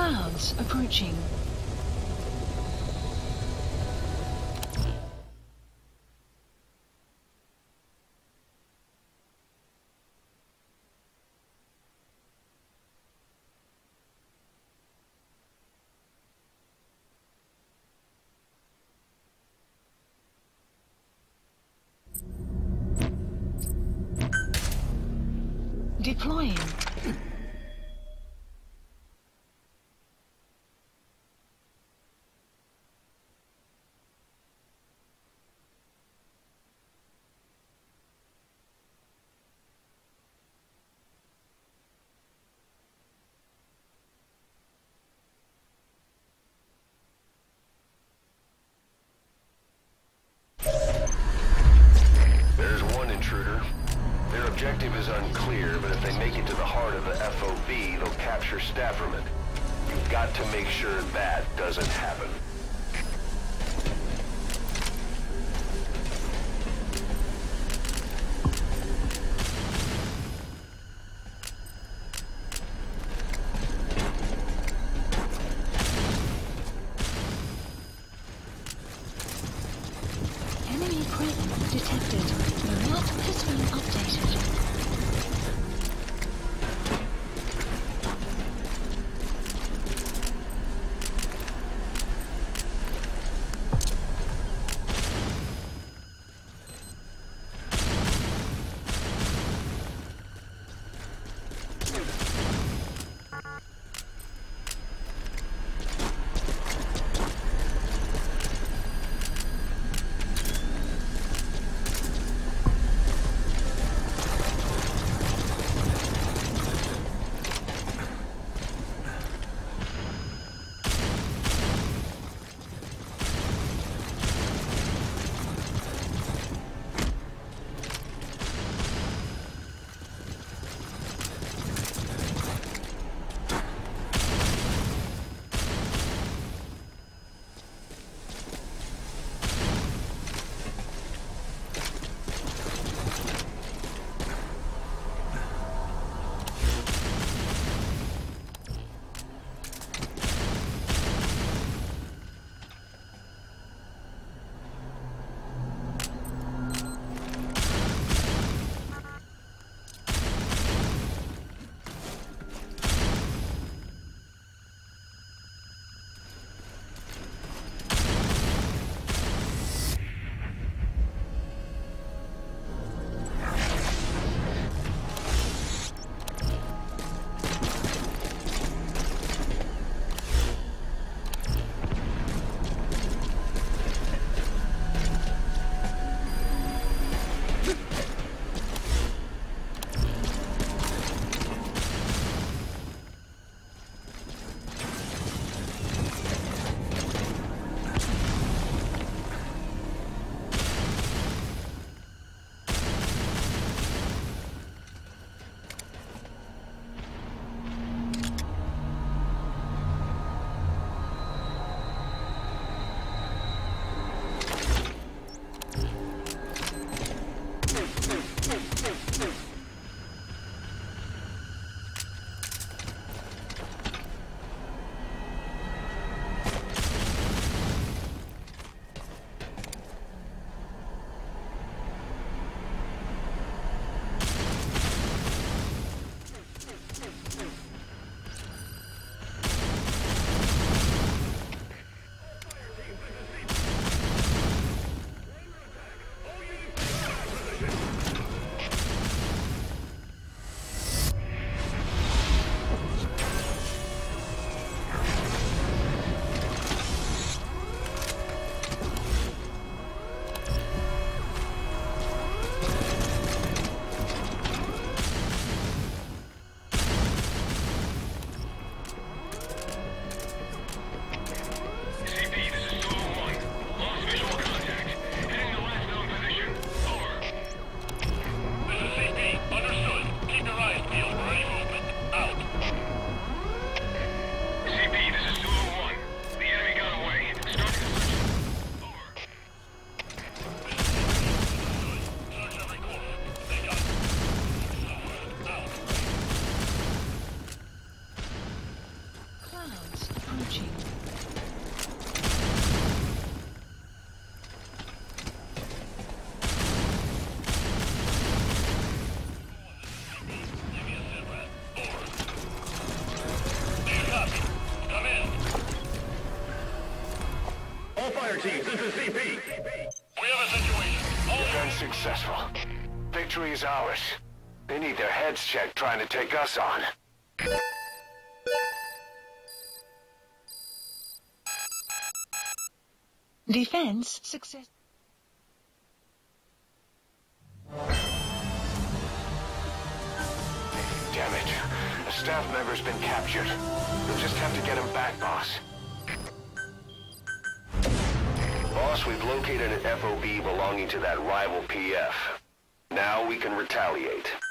Clouds approaching. Deploying. There's one intruder. Their objective is unclear, but if they make it to the heart of the FOB, they'll capture Staverman. You've got to make sure that doesn't happen. Enemy presence detected. The map has been updated. Team, this is CP. We have a situation. Defense successful. Victory is ours. They need their heads checked trying to take us on. Defense success. Damn it. A staff member's been captured. We'll just have to get him back, boss. Boss, we've located an FOB belonging to that rival PF. Now we can retaliate.